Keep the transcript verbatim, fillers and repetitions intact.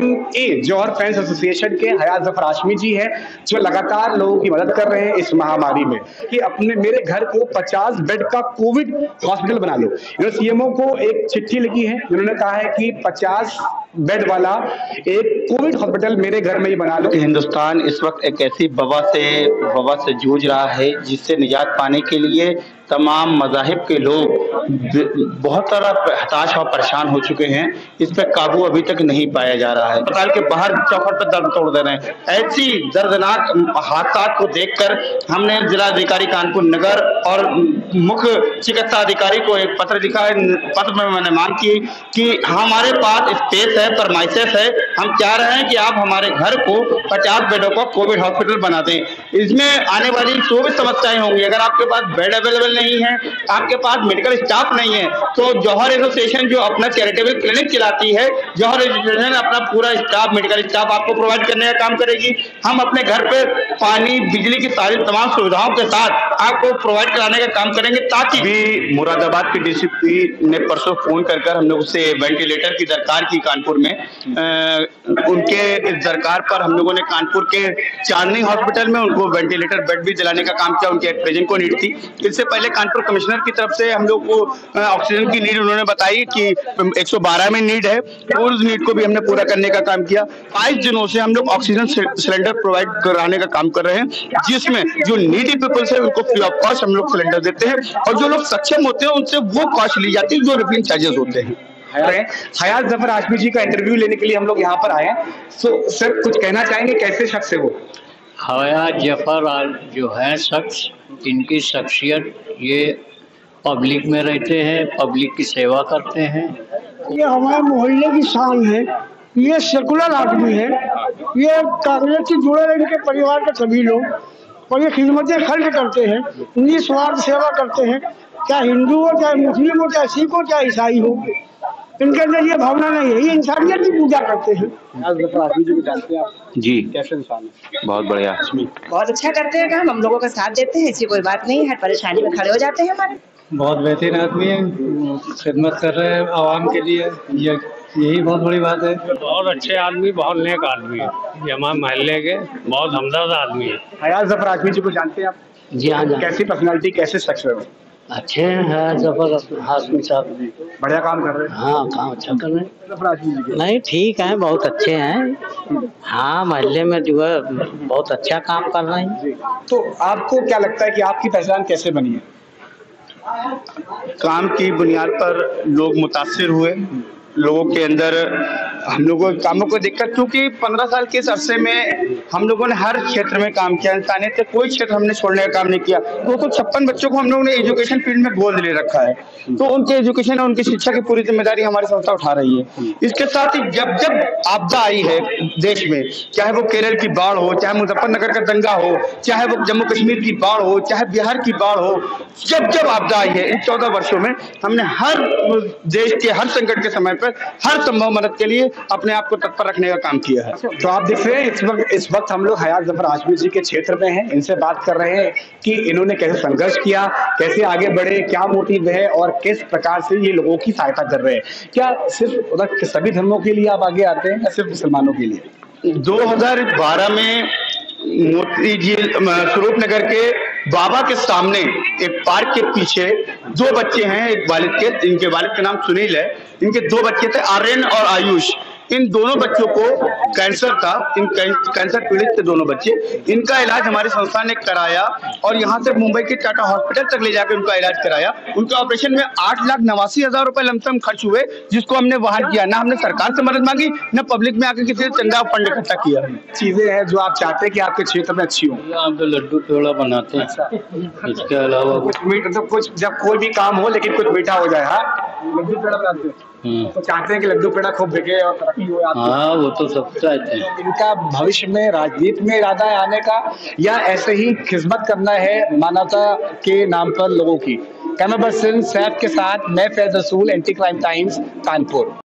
ए जौहर fans association के हयात जफर हाशमी जी हैं, जो लगातार लोगों की मदद कर रहे हैं इस महामारी में कि अपने मेरे घर को पचास बेड का कोविड हॉस्पिटल बना लो। इन्होंने सीएमओ को एक चिट्ठी लिखी है, उन्होंने कहा है कि पचास बेड वाला एक कोविड हॉस्पिटल मेरे घर में ही बना लो। हिंदुस्तान इस वक्त एक ऐसी वबा से वबा से जूझ रहा है जिससे निजात पाने के लिए तमाम मज़ाहिब के लोग बहुत सारा हताश और परेशान हो चुके हैं। इस पर काबू अभी तक नहीं पाया जा रहा है। अस्पताल के बाहर चौखट पर दर्द तोड़ दे रहे हैं। ऐसी दर्दनाक हादसा को देखकर हमने जिलाधिकारी कानपुर नगर और मुख्य चिकित्सा अधिकारी को एक पत्र लिखा है। पत्र में मैंने मांग की कि हमारे पास स्पेस है, परमाइसेस है, हम चाह रहे हैं कि आप हमारे घर को पचास बेडों का कोविड हॉस्पिटल बना दें। इसमें आने वाली जो भी समस्याएं होंगी, अगर आपके पास बेड अवेलेबल नहीं है, आपके पास मेडिकल स्टाफ नहीं है, तो जौहर एसोसिएशन जो अपना चैरिटेबल क्लिनिक चलाती है, जौहर एसोसिएशन अपना पूरा स्टाफ मेडिकल स्टाफ आपको प्रोवाइड करने का काम करेगी। हम अपने घर पे पानी बिजली की सारी तमाम सुविधाओं के साथ आपको प्रोवाइड कराने का काम करेंगे। ताकि भी मुरादाबाद के डीसीपी ने परसों फोन कर कर हम लोग से वेंटिलेटर की दरकार की कानपुर में। आ, उनके इस दरकार पर हम लोगों ने कानपुर के चांदनी हॉस्पिटल में उनको वेंटिलेटर बेड भी दिलाने का काम किया। उनके प्रेजेंट को नीड थी। इससे पहले कानपुर कमिश्नर की तरफ से हम लोग को ऑक्सीजन की नीड उन्होंने बताई कि एक सौ बारह में नीड है, और उस नीड को भी हमने पूरा करने का काम किया। बाईस दिनों से हम लोग ऑक्सीजन सिलेंडर प्रोवाइड कराने का काम कर रहे हैं, जिसमें जो नीडी पीपल्स है उनको फ्री ऑफ कॉस्ट हम लोग सिलेंडर देते हैं, और जो लोग सक्षम होते हैं उनसे वो कॉस्ट ली जाती है जो रिफिलिंग चार्जेस होते हैं। हयात जफर हाशमी जी का इंटरव्यू लेने के लिए हम लोग यहाँ पर आए हैं। सो सर, कुछ कहना चाहेंगे, कैसे शख्स है वो? हयात जफर जो है शख्स, इनकी शख्सियत, ये पब्लिक में रहते हैं, पब्लिक की सेवा करते हैं। ये हमारे मोहल्ले की शान है। ये सेकुलर आदमी है। ये कांग्रेस से जुड़े हैं, इनके परिवार के सभी लोग, और ये खिदमतें खर्च करते हैं, निस्वार्थ सेवा करते हैं। चाहे हिंदू हो, चाहे मुस्लिम हो, चाहे सिख हो, चाहे ईसाई हो, इनके अंदर ये भावना नहीं है। ये इंसानियत की पूजा करते हैं। जी, कैसे इंसान है? बहुत बढ़िया, बहुत अच्छा करते हैं काम, हम लोगों का साथ देते हैं, ऐसी कोई बात नहीं है। परेशानी में खड़े हो जाते हैं हमारे। बहुत बेहतरीन आदमी है, खिदमत कर रहे हैं आवाम के लिए, ये यही बहुत बड़ी बात है। बहुत अच्छे आदमी, बहुत नेक आदमी है। ये हमारे मोहल्ले के बहुत हमदर्द आदमी है। हयात जफर हाशमी जी को जानते हैं आप? जी हाँ, कैसी पर्सनालिटी, कैसे शख्स है वो? अच्छे हैं जफर हाशमी साहब, बढ़िया काम कर रहे हैं। हाँ, काम अच्छा कर रहे हैं। जफर हाशमी जी नहीं, ठीक है, बहुत अच्छे हैं। हाँ, मोहल्ले में जो है बहुत अच्छा काम कर रहे हैं। तो आपको क्या लगता है कि आपकी पहचान कैसे बनी है? काम की बुनियाद पर लोग मुतासिर हुए, लोगों के अंदर हम लोगों के कामों को देखकर, क्योंकि पंद्रह साल के इस अरसे में हम लोगों ने हर क्षेत्र में काम किया। इंसानियत से कोई क्षेत्र हमने छोड़ने का काम नहीं किया। दो सौ छप्पन बच्चों को हम लोगों ने एजुकेशन फील्ड में गोद ले रखा है, तो उनके एजुकेशन और उनकी शिक्षा की पूरी जिम्मेदारी हमारी संस्था उठा रही है। इसके साथ ही जब जब आपदा आई है देश में, चाहे वो केरल की बाढ़ हो, चाहे मुजफ्फरनगर का दंगा हो, चाहे वो जम्मू कश्मीर की बाढ़ हो, चाहे बिहार की बाढ़ हो, जब जब आपदा आई है इन चौदह वर्षों में, हमने हर देश के हर संकट के समय पर हर संभव मदद के लिए अपने आप को तत्पर रखने का काम किया है। तो आप देख रहे हैं इस वक्त इस वक्त हम लोग हयात जफर हाशमी जी के क्षेत्र में हैं। इनसे बात कर रहे हैं कि इन्होंने कैसे संघर्ष किया, कैसे आगे बढ़े, क्या मोटिव है और किस प्रकार से ये लोगों की सहायता कर रहे हैं। क्या सिर्फ उधर सभी धर्मों के लिए आप आगे आते हैं या सिर्फ मुसलमानों के लिए? दो हज़ार बारह में मोती झील स्वरूप नगर के बाबा के सामने एक पार्क के पीछे दो बच्चे हैं, एक वालिद के, इनके वालिद का नाम सुनील है, इनके दो बच्चे थे, आर्यन और आयुष। इन दोनों बच्चों को कैंसर था, इन कैंसर पीड़ित थे दोनों बच्चे। इनका इलाज हमारी संस्था ने कराया और यहाँ से मुंबई के टाटा हॉस्पिटल तक ले जाकर उनका इलाज कराया। उनके ऑपरेशन में आठ लाख नवासी हजार रुपए लमसम खर्च हुए, जिसको हमने वहन किया। ना हमने सरकार से मदद मांगी, न पब्लिक में आकर किसी से चंदा फंड इकट्ठा किया। चीजें हैं जो आप चाहते हैं कि आपके क्षेत्र में अच्छी हो। यहाँ पे लड्डू पेड़ा बनाते हैं, इसके अलावा कुछ मीठ, तो कुछ जब कोई भी काम हो लेकिन कुछ मीठा हो जाए। हाँ, लड्डू पेड़ा बनाते हैं तो चाहते हैं कि लड्डू पेड़ा खूब बिके और तरक्की हो। हाँ, वो तो सब चाहते हैं। इनका भविष्य में राजनीति में इरादा है आने का, या ऐसे ही खिदमत करना है मानवता के नाम पर लोगों की? कैमरा पर्सन सैफ के साथ मैं फैज रसूल, एंटी क्राइम टाइम्स, कानपुर।